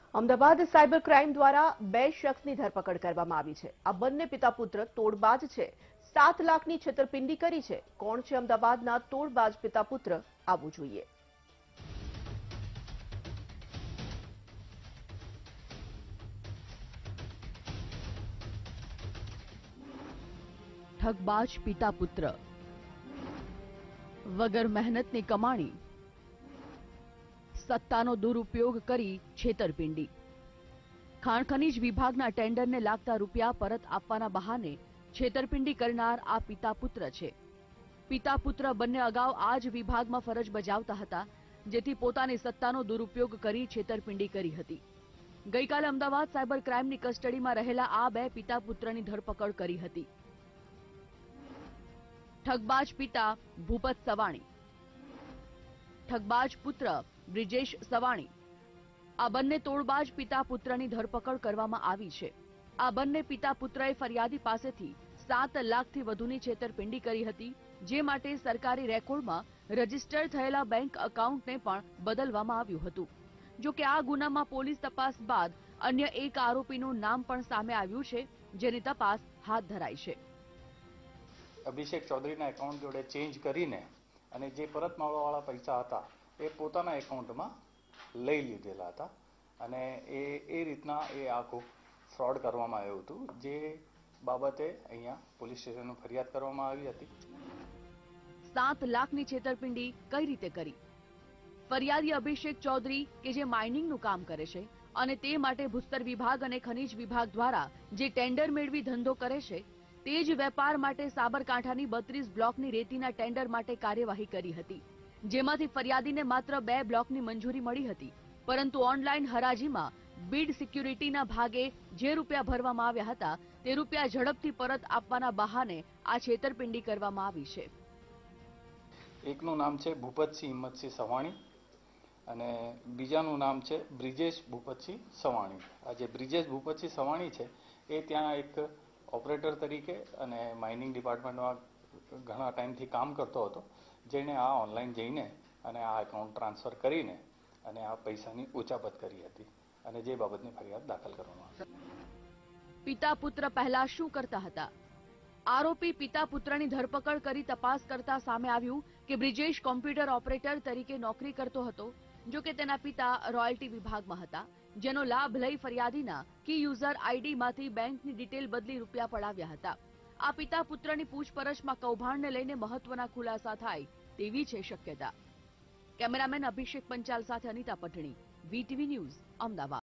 Ahmedabad cyber crime દ્વારા 2 શખ્સની ધરપકડ કરવામાં આવી છે। આ બંને પિતા પુત્ર તોડબાજ છે। 7 લાખની છેતરપિંડી કરી છે। કોણ છે અમદાવાદના તોડબાજ પિતા પુત્ર? આવવું જોઈએ। ઠગબાજ પિતા પુત્ર, વગર મહેનતની કમાણી, સત્તાનો દુરુપયોગ કરી છેતરપિંડી। ખાણ ખનીજ વિભાગના ટેન્ડરને લાગતા રૂપિયા પરત આપવાના બહાને છેતરપિંડી કરનાર આ પિતા પુત્ર છે। પિતા પુત્ર બંને અગાઉ આ જ વિભાગમાં ફરજ બજાવતા હતા, જેથી પોતાની સત્તાનો દુરુપયોગ કરી છેતરપિંડી કરી હતી। ગઈકાલે અમદાવાદ સાયબર ક્રાઇમની કસ્ટડીમાં રહેલા આ 2 પિતા પુત્રની ધરપકડ કરી હતી। ઠગબાજ પિતા ભૂપત સવાણી, ઠગબાજ પુત્ર બ્રિજેશ સવાણી, આ બંને તોડબાજ પિતા પુત્રની ધરપકડ કરવામાં આવી છે। આ બંને પિતા પુત્રએ ફરિયાદી પાસેથી 7 લાખથી વધુની છેતરપિંડી કરી હતી, જે માટે સરકારી રેકોર્ડમાં રજીસ્ટર થયેલા બેંક એકાઉન્ટને પણ બદલવામાં આવ્યું હતું। જો કે આ ગુનામાં પોલીસ તપાસ બાદ અન્ય એક આરોપીનું નામ પણ સામે આવ્યું છે, જેની તપાસ હાથ ધરાઈ છે। અભિષેક ચૌધરીના એકાઉન્ટ જોડે ચેન્જ કરીને અને જે પરત માગવાવાળા પૈસા હતા એ પોતાના એકાઉન્ટમાં લઈ લીધેલા હતા અને એ રીતના એ આખું ફ્રોડ કરવામાં આવ્યું હતું, જે બાબતે અહીંયા પોલીસ સ્ટેશનમાં ફરિયાદ કરવામાં આવી હતી। 7 લાખની છેતરપિંડી કઈ રીતે કરી? ફરિયાદી અભિષેક ચૌધરી કે જે માઇનિંગનું કામ કરે છે અને તે માટે ભૂસ્તર વિભાગ અને ખનીજ વિભાગ દ્વારા જે ટેન્ડર મેળવી ધંધો કરે છે, તે જ વેપાર માટે સાબરકાંઠાની 32 બ્લોકની રેતીના ટેન્ડર માટે કાર્યવાહી કરી હતી, જેમાંથી ફરિયાદીને માત્ર 2 બ્લોકની મંજૂરી મળી હતી, પરંતુ ઓનલાઈન હરાજીમાં બીડ સિક્યુરિટીના ભાગે જે રૂપિયા ભરવામાં આવ્યા હતા તે રૂપિયા ઝડપથી પરત આપવાના બહાને આ છેતરપિંડી કરવામાં આવી છે। એકનું નામ છે ભૂપતસિંહ હિંમતસિંહ સવાણી અને બીજાનું નામ છે બ્રિજેશ ભૂપતસિંહ સવાણી। આ જે બ્રિજેશ ભૂપતસિંહ સવાણી છે એ ત્યાં એક ઓપરેટર તરીકે અને માઇનિંગ ડિપાર્ટમેન્ટમાં ઘણા ટાઈમથી કામ કરતો હતો, જેણે આ ઓનલાઈન જઈને અને આ એકાઉન્ટ ટ્રાન્સફર કરીને અને આ પૈસાની ઉચાપત કરી હતી અને જે બાબતની ફરિયાદ દાખલ કરવામાં આવી। પિતા પુત્ર પહેલા શું કરતા હતા? આરોપી પિતા પુત્રની ધરપકડ કરી તપાસ કરતા સામે આવ્યું કે બ્રિજેશ કોમ્પ્યુટર ઓપરેટર તરીકે નોકરી કરતો હતો, જો કે તેના પિતા રોયલ્ટી વિભાગમાં હતા, જેનો લાભ લઈ ફરિયાદીના કી યુઝર આઈડીમાંથી બેંકની ડિટેલ બદલી રૂપિયા પડાવ્યા હતા। આ પિતા પુત્રની પૂછપરછમાં કૌભાંડને લઈને મહત્વના ખુલાસા થાય તેવી છે શક્યતા। કેમેરામેન અભિષેક પંચાલ સાથે અનિતા પટણી, વીટીવી ન્યૂઝ, અમદાવાદ।